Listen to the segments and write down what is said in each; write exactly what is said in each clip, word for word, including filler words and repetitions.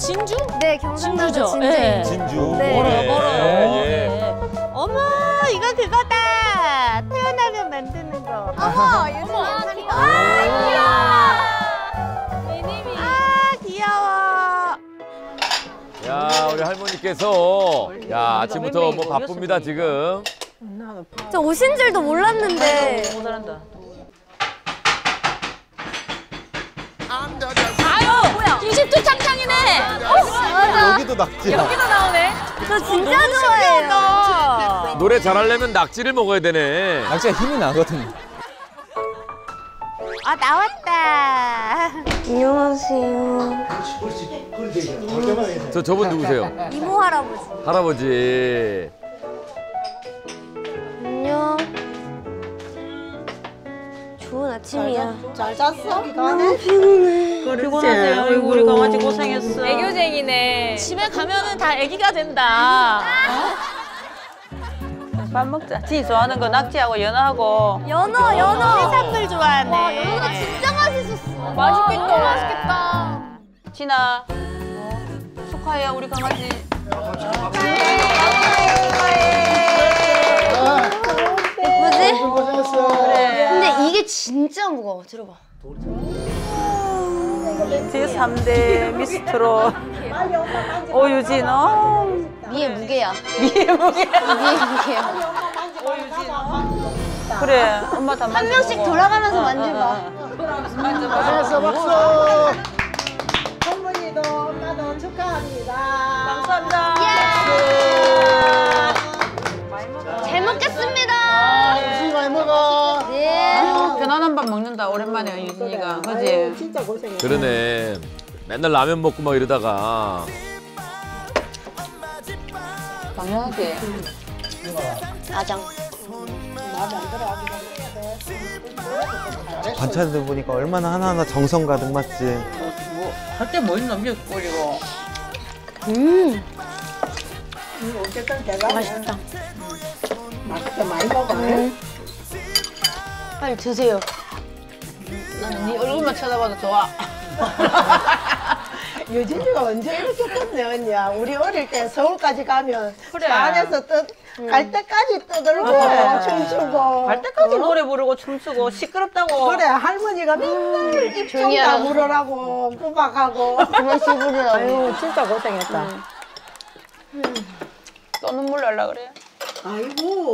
진주? 네, 경상도 진주죠. 진주. 네. 진주. 네. 멀어요, 멀어요. 예. 네. 어머, 이거 그거다. 태어나면 만드는 거. 어머, 유진이 영상이. 아, 미니미. 아, 귀여워. 야, 우리 할머니께서 야, 아침부터 뭐 바쁩니다, 지금. 저 오신 줄도 몰랐는데. 못 잘한다. 아유, 뭐야? 이집트 탕탕이네. 맞아. 여기도 낙지야. 여기도 나오네. 저 진짜 좋아해요. 노래 잘하려면 낙지를 먹어야 되네. 낙지가 힘이 나거든요. 아, 나왔다. 안녕하세요. 저 저분 누구세요? 이모 할아버지. 할아버지. 안녕. 좋은 아침이야. 잘 잤어? 너무 피곤해. 피곤하세요. 아이고, 우리 강아지 고생했어. 애교쟁이네. 집에 가면은 다 애기가 된다. 밥 먹자. 지 좋아하는 거 낙지하고 연어하고. 연어, 연어. 해산물 좋아하네. 와, 연어가 진짜 맛있었어. 맛있겠다. 너무 맛있겠다. 진아, 축하해 우리 강아지. 예쁘지? 고생했어. 그래. 근데 이게 진짜 무거워. 들어봐. 제삼 대 미스트롯. 오유진, 어. 미의 무게야. 미의 무게. 미의 무게야. 그래, 엄마 다 한 명씩 돌아가면서 만져봐. 고생했어, 박수. 할머니도 엄마도 축하합니다. 감사합니다. 잘 먹겠습니다. 음식 많이 먹어. 네. 편안한 밥 먹는다, 오랜만에 유진이가. 그지? 진짜 고생했어. 그러네. 맨날 라면 먹고 막 이러다가. 당연하지. 아장. 반찬들 보니까 얼마나 하나하나 정성 가득 맞지. 할 때 뭐 있나, 미역 뿌리고. 음. 어쨌든 대박. 맛있다. 맛있게 많이 먹어. 음. 빨리 드세요. 나는 네 얼굴만 쳐다봐도 좋아. 유진이가 언제 이렇게 떴네, 언니야. 우리 어릴 때 서울까지 가면 그래. 차 안에서 뜯, 갈 때까지 떠들고 그래. 춤추고. 갈 때까지 노래 부르고 춤추고 시끄럽다고. 그래, 할머니가 맨날 입 좀 조용히 하라. 다물으라고 구박하고. 그만 씹으려고. 아유, 진짜 고생했다. 또 눈물 날라 그래. 아이고.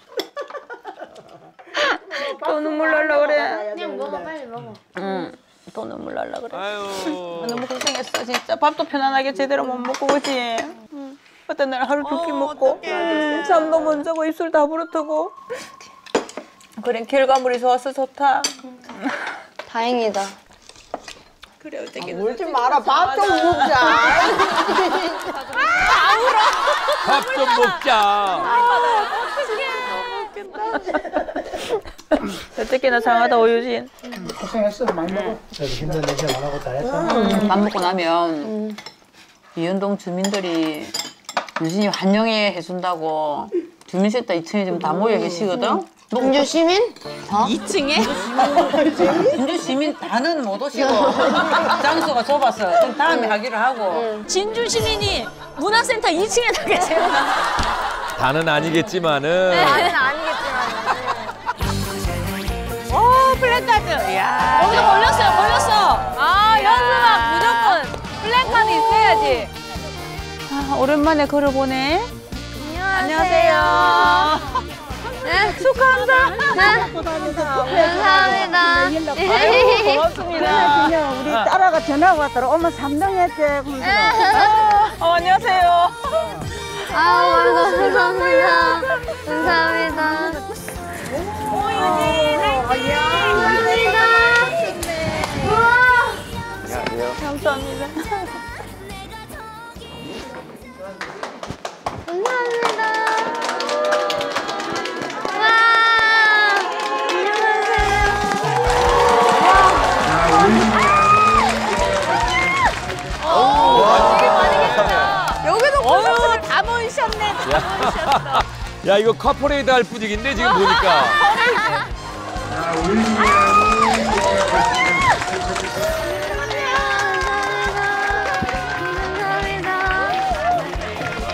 또 눈물 날라 그래. 그냥 먹어, 빨리 먹어. 응. 또 눈물 날라 그래. 아유. 너무 고생했어 진짜. 밥도 편안하게 제대로 못 먹고 그지? 응. 어떤 날 하루 두 끼 먹고 음, 잠도 못 자고 입술 다 부르트고. 그래 결과물이 좋아서 좋다. 다행이다. 그래 어떻게 울지 마라. 밥 좀 먹자. 밥 좀 먹자. 어떻게나 장하다 오유진. 고생했어. 많이 먹어. 그래도 힘든 냄새 안 하고 다 했어. 밥 먹고 나면 이현동 주민들이 유진이 환영회 해준다고 주민센터 이 층에 지금 다 모여 계시거든. 공주 시민? 이 층에? 진주 시민 다는 못 오시고 장소가 좁아서 그럼 다음에 하기로 하고. 진주 시민이 문화센터 이 층에 다 계세요. 다는 아니겠지만은. 아니는 아니겠지만. 오, 플랜카드. 야. 여기도 걸렸어요, 걸렸어. 아, 연수막 무조건 플랜카드 있어야지. 아, 오랜만에 걸어보네. 안녕하세요. 네, 축하합니다. 네, 감사합니다. 아유, 고맙습니다. 그냥 우리 딸아가 전화가 왔더라. 엄마 삼 등 했대. 어, 안녕하세요. 아우, 감사합니다. 감사합니다. 감사합니다. 우와. 감사합니다. 감사합니다. 와. 안녕하세요. 여기도 어휴, 다 모이셨네. 다 모이셨어. 야, 이거 카퍼레이드 할 분위기인데, 지금 보니까.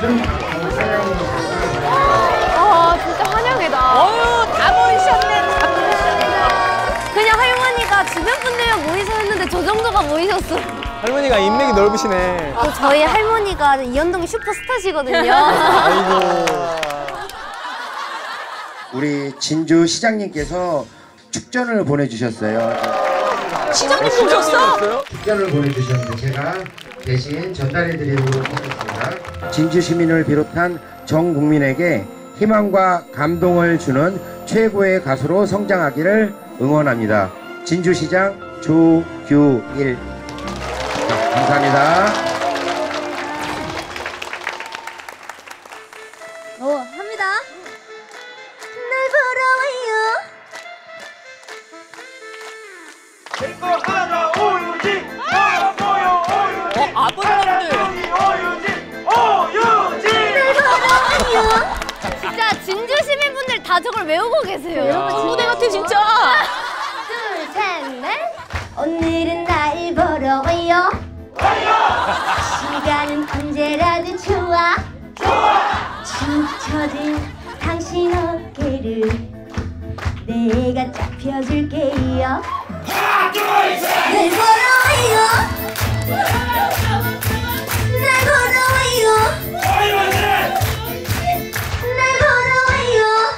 아 진짜 환영회다. 어유 다 모이셨네. 다 모이셨네. 그냥 할머니가 주변 분들만 모이셔 했는데 저 정도가 모이셨어. 할머니가 인맥이 넓으시네. 또 저희 할머니가 이현동 슈퍼스타시거든요. 아이고. 우리 진주 시장님께서 축전을 보내주셨어요. 시장님 오셨어? 축전을 보내주셨는데 제가 대신 전달해드리도록 하겠습니다. 진주 시민을 비롯한 전 국민에게 희망과 감동을 주는 최고의 가수로 성장하기를 응원합니다. 진주시장 조규일. 자, 감사합니다. 어, 합니다. 날 보러 와요. 어, 아버님들. 진짜 진주 시민분들 다 저걸 외우고 계세요. 친구들 같아 진짜. 둘, 셋, 넷. 오늘은 날 보러 와요. 시간은 언제라도 좋아. 축 처진 당신 어깨를 내가 쫙 펴줄게요. 날 보러 와요. 날 보러 와요. 날 보러 와요.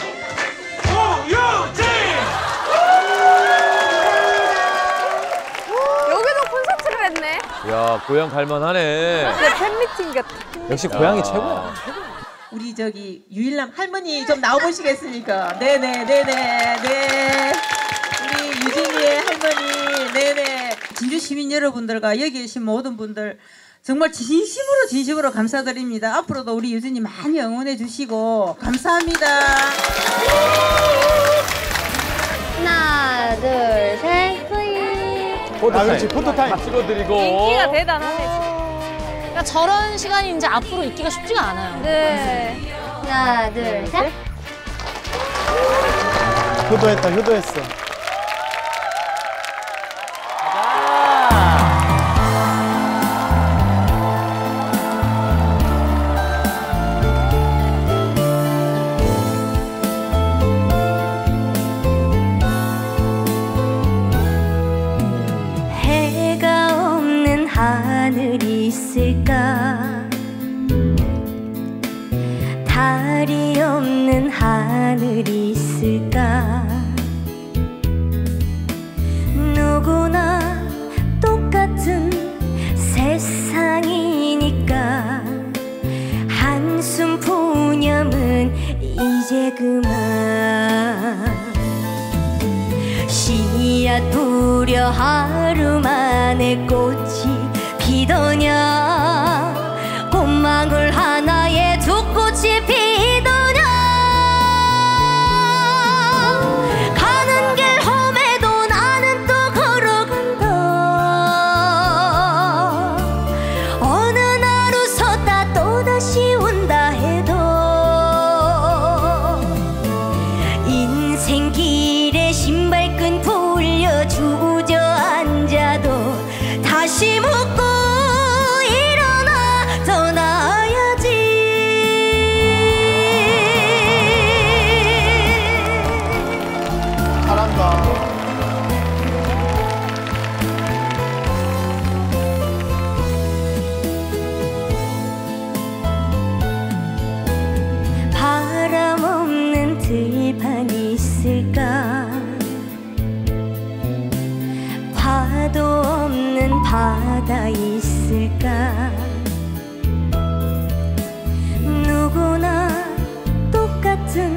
여기도 콘서트를 했네. 야, 고향 갈만하네. 팬미팅 같아. 역시 고향이 최고야. 우리 저기 유일남 할머니 좀 나와보시겠습니까? 네네 네네 네. 우리 유진이의 할머니 네네. 진주 시민 여러분들과 여기 계신 모든 분들 정말 진심으로 진심으로 감사드립니다. 앞으로도 우리 유진이 많이 응원해 주시고 감사합니다. 하나, 둘, 셋, 뿌이. 포토타임. 포토타임. 찍어드리고. 인기가 대단하네. 그러니까 저런 시간이 이제 앞으로 있기가 쉽지가 않아요. 네. 하나, 둘, 셋. 효도했다, 효도했어. 해가 없는 하늘이 있을까? 달이 없는 하늘이 있을까? 누구나 똑같은 세상이니까 한숨 푸념은 이제 그만. 씨앗 뿌려 하루 만에 꽃이 피더냐? 꽃망울 하나에 두 꽃이 피더냐? 가는 길 험해도 나는 또 걸어간다. 어느 날 웃었다 또다시 운다 해도 인생길에 신발끈 풀려 주저앉아도 다시 묻고 일어나 떠나야지. 잘한다. 바람 없는 들판 있을까? 파도 없는 바다 있을까? 누구나 똑같은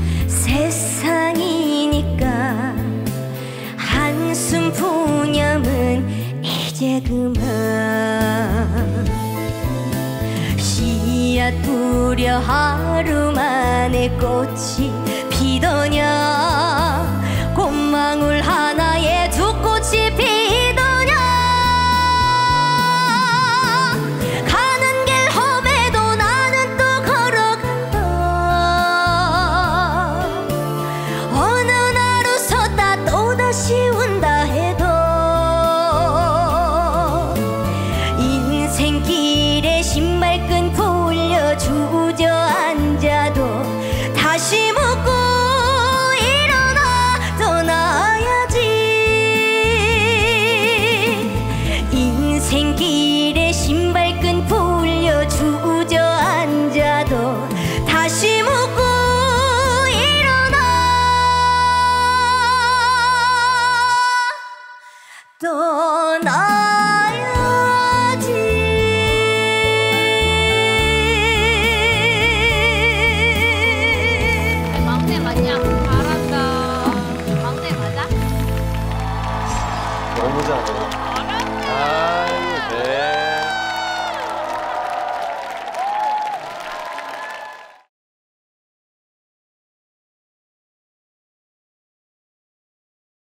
세상이니까 한숨 푸념은 이제 그만. 씨앗 뿌려 하루 만에 꽃이 피더냐? 꽃망울 하나에 두 꽃이 피더냐? 가는 길 험해도 나는 또 걸어간다. 어느 날 웃었다 또다시 운다 해도 인생길에 신발끈 풀려 떠나야지. 막내 맞냐? 잘한다. 막내 맞아? 너무 잘해. 아.